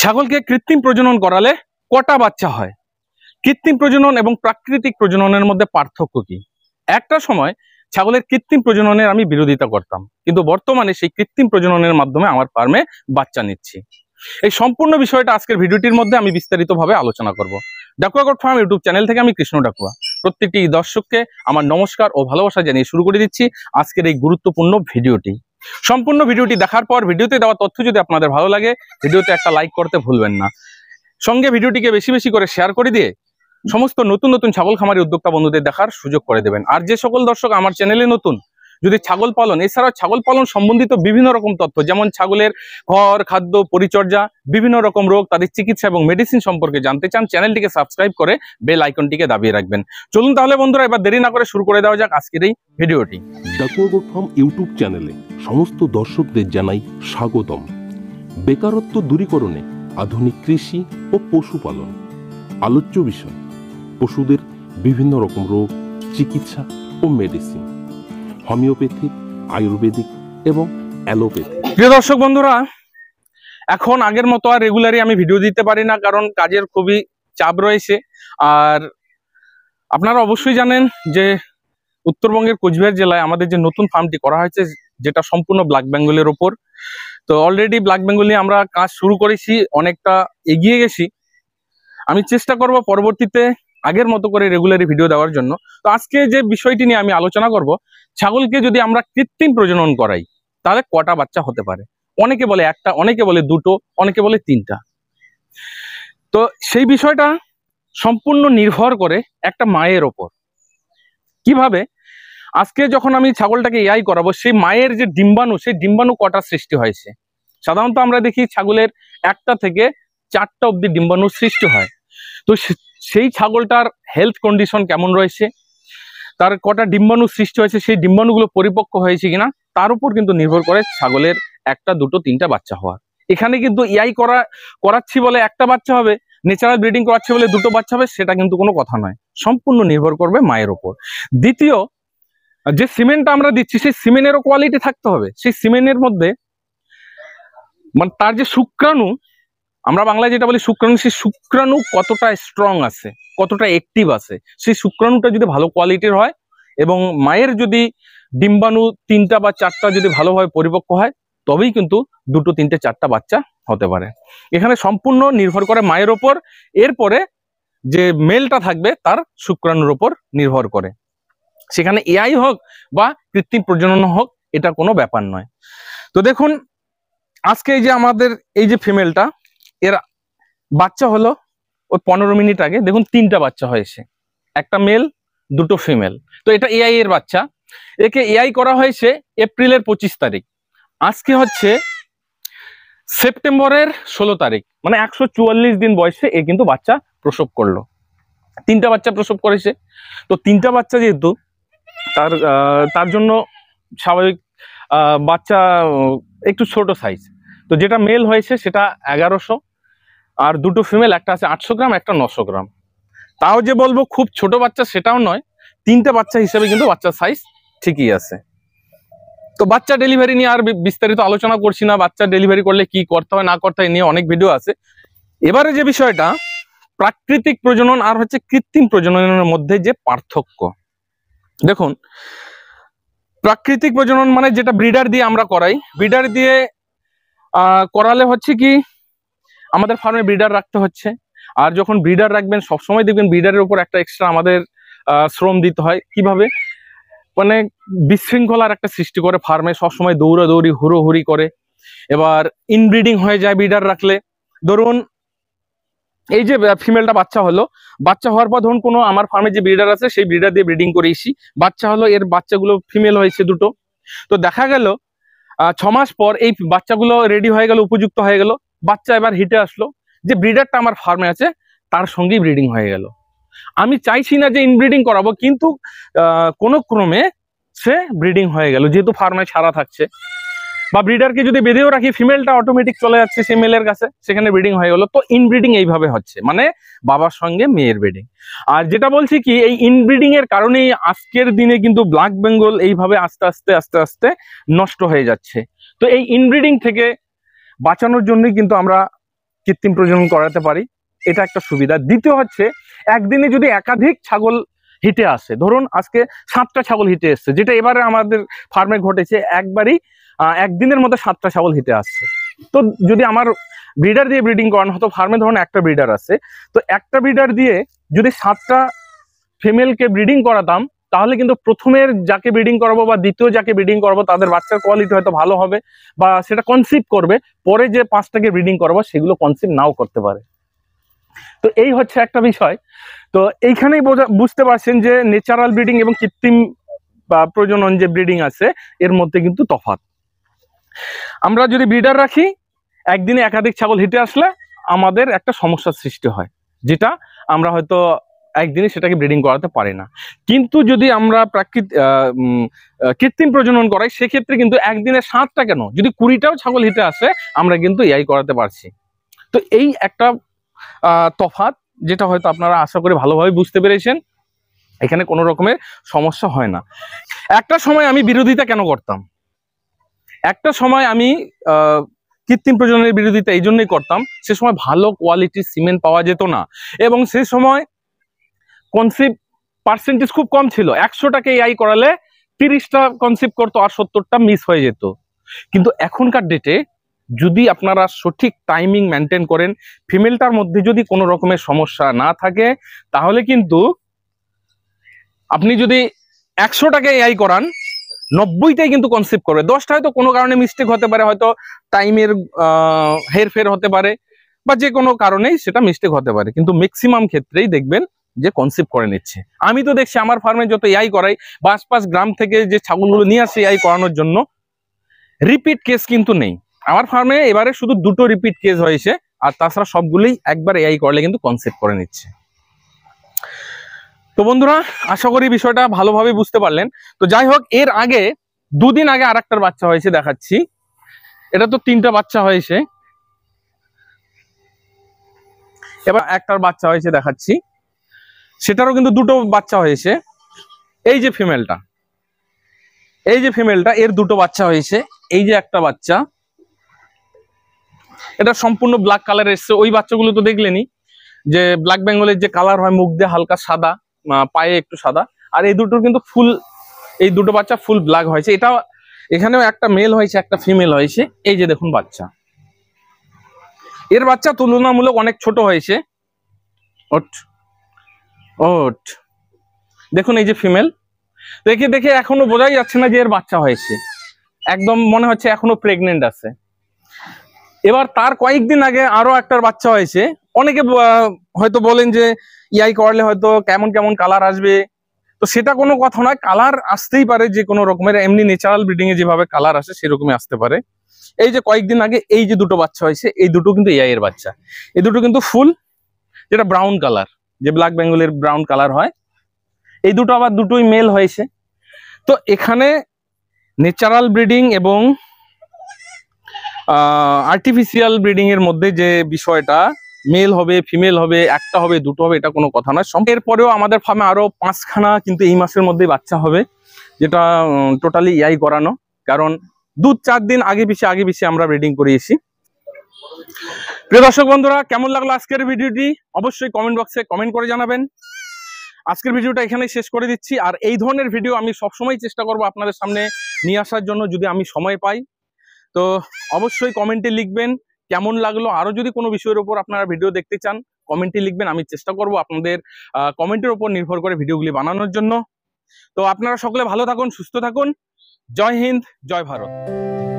ছাগলকে কৃত্রিম প্রজনন করালে কটা বাচ্চা হয়? কৃত্রিম প্রজনন এবং প্রাকৃতিক প্রজননের মধ্যে পার্থক্য কি? একটা সময় ছাগলের কৃত্রিম প্রজননের আমি বিরোধিতা করতাম, কিন্তু বর্তমানে সেই কৃত্রিম প্রজননের মাধ্যমে আমার ফার্মে বাচ্চা নিচ্ছি। এই সম্পূর্ণ বিষয়টা আজকের ভিডিওটির মধ্যে আমি বিস্তারিতভাবে আলোচনা করব। Dakua goat farm YouTube channel থেকে আমি কৃষ্ণ ডাকুয়া প্রত্যেকটি দর্শককে আমার নমস্কার ও ভালোবাসা জানিয়ে শুরু করে দিচ্ছি আজকের এই গুরুত্বপূর্ণ ভিডিওটি। সম্পূর্ণ ভিডিওটি দেখার পর ভিডিওতে দেওয়া তথ্য যদি আপনাদের ভালো লাগে, ভিডিওতে একটা লাইক করতে ভুলবেন না। সঙ্গে ভিডিওটিকে বেশি বেশি করে শেয়ার করে দিয়ে সমস্ত নতুন নতুন ছাগল খামারি উদ্যোক্তা বন্ধুদের দেখার সুযোগ করে দেবেন। আর যে সকল দর্শক আমার চ্যানেলে নতুন, যদি ছাগল পালন এছাড়াও ছাগল পালন সম্বন্ধিত বিভিন্ন রকম তথ্য, যেমন ছাগলের ঘর, খাদ্য, পরিচর্যা, বিভিন্ন রকম রোগ, তাদের চিকিৎসা এবং মেডিসিন সম্পর্কে জানতে চান, চ্যানেলটিকে সাবস্ক্রাইব করে বেল আইকনটিকে দাবিয়ে রাখবেন। চলুন তাহলে বন্ধুরা, এবার দেরি না করে শুরু করে দেওয়া যাক আজকের এই ভিডিওটি। ডাকুয়া গোট ফার্ম ইউটিউব চ্যানেলে সমস্ত দর্শকদের জানাই স্বাগতম। বেকারত্ব দূরীকরণে আধুনিক কৃষি ও পশুপালন আলোচ্য বিষয়। পশুদের বিভিন্ন রকম রোগ, চিকিৎসা ও মেডিসিন, হোমিওপ্যাথিক, আয়ুর্বেদিক এবং অ্যালোপ্যাথিক। প্রিয় দর্শক বন্ধুরা, এখন আগের মতো আর রেগুলারই আমি ভিডিও দিতে পারি না, কারণ কাজের খুবই চাপ রয়েছে। আর আপনারা অবশ্যই জানেন যে উত্তরবঙ্গের কোচবিহার জেলায় আমাদের যে নতুন ফার্মটি করা হয়েছে, যেটা সম্পূর্ণ ব্ল্যাক বেঙ্গলের ওপর। তো অলরেডি ব্ল্যাক বেঙ্গল নিয়ে আমরা কাজ শুরু করেছি, অনেকটা এগিয়ে গেছি। আমি চেষ্টা করব পরবর্তীতে আগের মতো করে রেগুলারি ভিডিও দেওয়ার জন্য। তো আজকে যে বিষয়টি নিয়ে আমি আলোচনা করব, ছাগলকে যদি আমরা কৃত্রিম প্রজনন করাই তাহলে কটা বাচ্চা হতে পারে। অনেকে বলে একটা, অনেকে বলে দুটো, অনেকে বলে তিনটা। তো সেই বিষয়টা সম্পূর্ণ নির্ভর করে একটা মায়ের ওপর। কিভাবে? আজকে যখন আমি ছাগলটাকে এআই করাবো, সেই মায়ের যে ডিম্বাণু, সেই ডিম্বাণু কটা সৃষ্টি হয়েছে। সাধারণত আমরা দেখি ছাগলের 1টা থেকে 4টা অবধি ডিম্বাণু সৃষ্টি হয়। তো সেই ছাগলটার হেলথ কন্ডিশন কেমন রয়েছে, তার কটা ডিম্বাণু সৃষ্টি হয়েছে, সেই ডিম্বাণুগুলো পরিপক্ক হয়েছে কিনা, তার উপর কিন্তু নির্ভর করে ছাগলের 1টা, 2টো, 3টা বাচ্চা হওয়ার। এখানে কিন্তু এআই করাচ্ছি বলে 1টা বাচ্চা হবে, ন্যাচারাল ব্রিডিং করাচ্ছি বলে 2টো বাচ্চা হবে, সেটা কিন্তু কোনো কথা নয়। সম্পূর্ণ নির্ভর করবে মায়ের ওপর। দ্বিতীয়, যে সিমেন্টটা আমরা দিচ্ছি সেই সিমেন্টেরও কোয়ালিটি থাকতে হবে। সেই সিমেন্টের মধ্যে মানে তার যে শুক্রাণু, আমরা বাংলায় যেটা বলি শুক্রাণু, সেই শুক্রাণু কতটা স্ট্রং আছে, কতটা অ্যাক্টিভ আছে, সেই শুক্রাণুটা যদি ভালো কোয়ালিটির হয় এবং মায়ের যদি ডিম্বাণু 3টা বা 4টা যদি ভালোভাবে পরিপক্ক হয়, তবেই কিন্তু 2টো, 3টে, 4টা বাচ্চা হতে পারে। এখানে সম্পূর্ণ নির্ভর করে মায়ের ওপর। এরপরে যে মেলটা থাকবে তার শুক্রাণুর ওপর নির্ভর করে। সেখানে এআই হোক বা কৃত্রিম প্রজনন হোক, এটা কোনো ব্যাপার নয়। তো দেখুন, আজকে এই যে আমাদের এই যে ফিমেলটা, এর বাচ্চা হলো ওই 15 মিনিট আগে। দেখুন 3টা বাচ্চা হয়েছে, একটা মেল, 2টো ফিমেল। তো এটা এআই এর বাচ্চা। একে এআই করা হয়েছে এপ্রিলের 25 তারিখ। আজকে হচ্ছে সেপ্টেম্বরের 16 তারিখ, মানে 144 দিন বয়সে এ কিন্তু বাচ্চা প্রসব করলো। 3টা বাচ্চা প্রসব করেছে। তো 3টা বাচ্চা যেহেতু, তার জন্য স্বাভাবিক বাচ্চা একটু ছোট সাইজ। তো যেটা মেল হয়েছে সেটা 1100, আর 2টো ফিমেল, একটা আছে 800 গ্রাম, একটা 900 গ্রাম। তাও যে বলবো খুব ছোট বাচ্চা সেটাও নয়, 3টে বাচ্চা হিসেবে কিন্তু বাচ্চার সাইজ ঠিকই আছে। তো বাচ্চা ডেলিভারি নিয়ে আর বিস্তারিত আলোচনা করছি না। বাচ্চা ডেলিভারি করলে কি করতে হয় না করতে হয় নিয়ে অনেক ভিডিও আছে। এবারে যে বিষয়টা, প্রাকৃতিক প্রজনন আর হচ্ছে কৃত্রিম প্রজননের মধ্যে যে পার্থক্য। দেখুন, প্রাকৃতিক প্রজনন মানে যেটা ব্রিডার দিয়ে আমরা করাই। ব্রিডার দিয়ে করালে হচ্ছে কি, আমাদের ফার্মে ব্রিডার রাখতে হচ্ছে। আর যখন ব্রিডার রাখবেন, সবসময় দেখবেন ব্রিডারের উপর একটা এক্সট্রা আমাদের শ্রম দিতে হয়। কিভাবে? মানে বিশৃঙ্খলার একটা সৃষ্টি করে ফার্মে, সবসময় দৌড়াদৌড়ি, হুড়োহুড়ি করে। এবার ইনব্রিডিং হয়ে যায় ব্রিডার রাখলে। ধরুন এই যে ফিমেলটা বাচ্চা হলো, বাচ্চা হওয়ার পর ধরুন কোনো আমার ফার্মে যে ব্রিডার আছে সেই ব্রিডার দিয়ে ব্রিডিং করেছি, বাচ্চা হলো, এর বাচ্চাগুলো ফিমেল হয়েছে 2টো। তো দেখা গেল 6 মাস পর এই বাচ্চাগুলো রেডি হয়ে গেল, উপযুক্ত হয়ে গেল। বাচ্চা এবার হিটে আসলো, যে ব্রিডারটা আমার ফার্মে আছে তার সঙ্গেই ব্রিডিং হয়ে গেল। আমি চাইছি না যে ইনব্রিডিং করাবো, কিন্তু কোনো ক্রমে সে ব্রিডিং হয়ে গেল, যেহেতু ফার্মে ছাড়া থাকছে। বা ব্রিডারকে যদি বেঁধেও রাখি, ফিমেলটা অটোমেটিক চলে যাচ্ছে সেই মেলের কাছে, সেখানে ব্রিডিং হয়ে গেল। তো ইনব্রিডিং এইভাবে হচ্ছে, মানে বাবার সঙ্গে মেয়ের ব্রিডিং। আর যেটা বলছি কি, এই ইনব্রিডিং এর কারণেই আজকের দিনে কিন্তু ব্ল্যাক বেঙ্গল এইভাবে আস্তে আস্তে আস্তে আস্তে নষ্ট হয়ে যাচ্ছে। তো এই ইনব্রিডিং থেকে বাঁচানোর জন্যই কিন্তু আমরা কৃত্রিম প্রজনন করাতে পারি, এটা একটা সুবিধা। দ্বিতীয় হচ্ছে একদিনে যদি একাধিক ছাগল হিটে আসে, ধরুন আজকে 7টা ছাগল হিটে এসছে, যেটা এবারে আমাদের ফার্মে ঘটেছে, একদিনের মধ্যে 7টা ছাগল হিটে আসছে। তো যদি আমার ব্রিডার দিয়ে ব্রিডিং করানো হতো, ফার্মে ধরুন একটা ব্রিডার আছে, তো একটা ব্রিডার দিয়ে যদি 7টা ফিমেলকে ব্রিডিং করাতাম, তাহলে কিন্তু প্রথমের যাকে ব্রিডিং করাবো বা দ্বিতীয় যাকে ব্রিডিং করাবো তাদের বাচ্চার কোয়ালিটি হয়তো ভালো হবে বা সেটা কনসিভ করবে, পরে যে 5টাকে ব্রিডিং করাবো সেগুলো কনসিভ নাও করতে পারে। তো এই হচ্ছে একটা বিষয়। তো এইখানেই বুঝতে পারছেন যে ন্যাচারাল ব্রিডিং এবং কৃত্রিম বা প্রজনন যে ব্রিডিং আছে এর মধ্যে কিন্তু তফাৎ। আমরা যদি ব্রিডার রাখি, একদিনে একাধিক ছাগল হিটে আসলে আমাদের একটা সমস্যার সৃষ্টি হয়, যেটা আমরা হয়তো একদিনে সেটাকে ব্রিডিং করাতে পারি না। কিন্তু যদি আমরা কৃত্রিম প্রজনন করাই, সেক্ষেত্রে কিন্তু একদিনে 7টা কেন, যদি 20টাও ছাগল হিটে আসে আমরা কিন্তু এআই করাতে পারছি। তো এই একটা তফাৎ, যেটা হয়তো আপনারা আশা করি ভালোভাবে বুঝতে পেরেছেন, এখানে কোনো রকমের সমস্যা হয় না। একটা সময় আমি বিরোধিতা কেন করতাম, একটা সময় আমি কৃত্রিম প্রজননের বিরোধিতা এই জন্যই করতাম, সে সময় ভালো কোয়ালিটির সিমেন্ট পাওয়া যেত না, এবং সে সময় কনসিভ পার্সেন্টেজ খুব কম ছিল। 100টাকে এআই করালে 30টা কনসিভ করতো আর 70টা মিস হয়ে যেত। কিন্তু এখনকার ডেটে যদি আপনারা সঠিক টাইমিং মেনটেন করেন, ফিমেলটার মধ্যে যদি কোনো রকমের সমস্যা না থাকে, তাহলে কিন্তু আপনি যদি 100টাকে এআই করান, 90টাই কিন্তু কনসিভ করবে। 10টা হয়তো কোনো কারণে মিস্টেক হতে পারে, হয়তো টাইমের হেরফের হতে পারে, বা যে কোনো কারণেই সেটা মিস্টেক হতে পারে, কিন্তু ম্যাক্সিমাম ক্ষেত্রেই দেখবেন যে কনসিভ করে নিচ্ছে। আমি তো দেখছি আমার ফার্মে যত এআই করাই বা আশপাশ গ্রাম থেকে যে ছাগলগুলো নিয়ে আসে এআই করানোর জন্য, রিপিট কেস কিন্তু নেই। আমার ফার্মে এবারে শুধু 2টো রিপিট কেস হয়েছে, আর তাছাড়া সবগুলোই একবার এআই করলে কিন্তু কনসিভ করে নিচ্ছে। তো বন্ধুরা, আশা করি বিষয়টা ভালোভাবে বুঝতে পারলেন। তো যাই হোক, এর আগে 2 দিন আগে আরেকটার বাচ্চা হয়েছে দেখাচ্ছি। এটা তো 3টা বাচ্চা হয়েছে, এবার একটার বাচ্চা হয়েছে দেখাচ্ছি, সেটারও কিন্তু 2টো বাচ্চা হয়েছে। এই যে ফিমেলটা, এর 2টো বাচ্চা হয়েছে। এই যে একটা বাচ্চা, এটা সম্পূর্ণ ব্ল্যাক কালার এসছে। ওই বাচ্চাগুলো তো দেখলেনই, যে ব্ল্যাক বেঙ্গলের যে কালার হয়, মুখ দিয়ে হালকা সাদা, পায়ে একটু সাদা। আর এই দুটোর কিন্তু এই 2টো বাচ্চা ফুল ব্ল্যাক হয়েছে। এটা এখানেও একটা মেল হয়েছে, একটা ফিমেল হয়েছে। এই যে দেখুন বাচ্চা, এর বাচ্চা তুলনামূলক অনেক ছোট হয়েছে। দেখুন এই যে ফিমেল, দেখে এখনো বোঝাই যাচ্ছে না যে এর বাচ্চা হয়েছে, একদম মনে হচ্ছে এখনো প্রেগনেন্ট আছে। এবার তার কয়েকদিন আগে আরো একটার বাচ্চা হয়েছে। অনেকে হয়তো বলেন যে ইআই করলে হয়তো কেমন কেমন কালার আসবে, তো সেটা কোনো কথা নয়। কালার আসতেই পারে যে কোনো রকমের, এমনি ন্যাচারাল ব্রিডিং এ যেভাবে কালার আসে সেরকমই আসতে পারে। এই যে কয়েকদিন আগে এই যে 2টো বাচ্চা হয়েছে, এই 2টো কিন্তু এআই এর বাচ্চা। এই 2টো কিন্তু ফুল যেটা ব্রাউন কালার, যে ব্ল্যাক বেঙ্গলের ব্রাউন কালার হয়, এই 2টো আবার 2টোই মেল হয়েছে। তো এখানে ন্যাচারাল ব্রিডিং এবং আর্টিফিশিয়াল ব্রিডিং এর মধ্যে যে বিষয়টা, মেল হবে ফিমেল হবে, একটা হবে 2টো হবে, এটা কোনো কথা নয়। এরপরেও আমাদের ফার্মে আরো 5খানা কিন্তু এই মাসের মধ্যেই বাচ্চা হবে, যেটা টোটালি এআই করানো। কারণ 2-4 দিন আগে পিছিয়ে আমরা ব্রিডিং করিয়েছি। প্রিয় দর্শক বন্ধুরা, কেমন লাগলো আজকের ভিডিওটি অবশ্যই কমেন্ট বক্সে কমেন্ট করে জানাবেন। আজকের ভিডিওটা এখানেই শেষ করে দিচ্ছি। আর এই ধরনের ভিডিও আমি সবসময় চেষ্টা করব আপনাদের সামনে নিয়ে আসার জন্য, যদি আমি সময় পাই। তো অবশ্যই কমেন্টে লিখবেন কেমন লাগলো। আরো যদি কোনো বিষয়ের উপর আপনারা ভিডিও দেখতে চান, কমেন্টে লিখবেন, আমি চেষ্টা করব আপনাদের কমেন্টের উপর নির্ভর করে ভিডিওগুলি বানানোর জন্য। তো আপনারা সকলে ভালো থাকুন, সুস্থ থাকুন। জয় হিন্দ, জয় ভারত।